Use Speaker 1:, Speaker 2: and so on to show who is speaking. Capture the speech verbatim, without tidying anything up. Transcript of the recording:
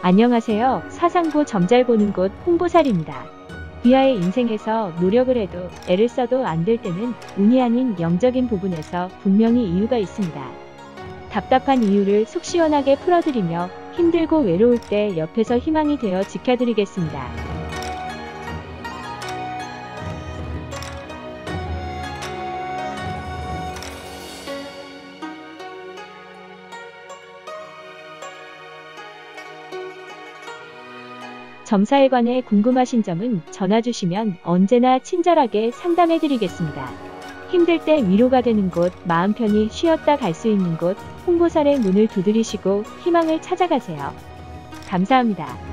Speaker 1: 안녕하세요. 사상보 점잘 보는 곳 홍보살입니다. 귀하의 인생에서 노력을 해도 애를 써도 안 될 때는 운이 아닌 영적인 부분에서 분명히 이유가 있습니다. 답답한 이유를 속 시원하게 풀어드리며 힘들고 외로울 때 옆에서 희망이 되어 지켜드리겠습니다. 점사에 관해 궁금하신 점은 전화 주시면 언제나 친절하게 상담해 드리겠습니다. 힘들 때 위로가 되는 곳, 마음 편히 쉬었다 갈 수 있는 곳, 홍보살의 문을 두드리시고 희망을 찾아가세요. 감사합니다.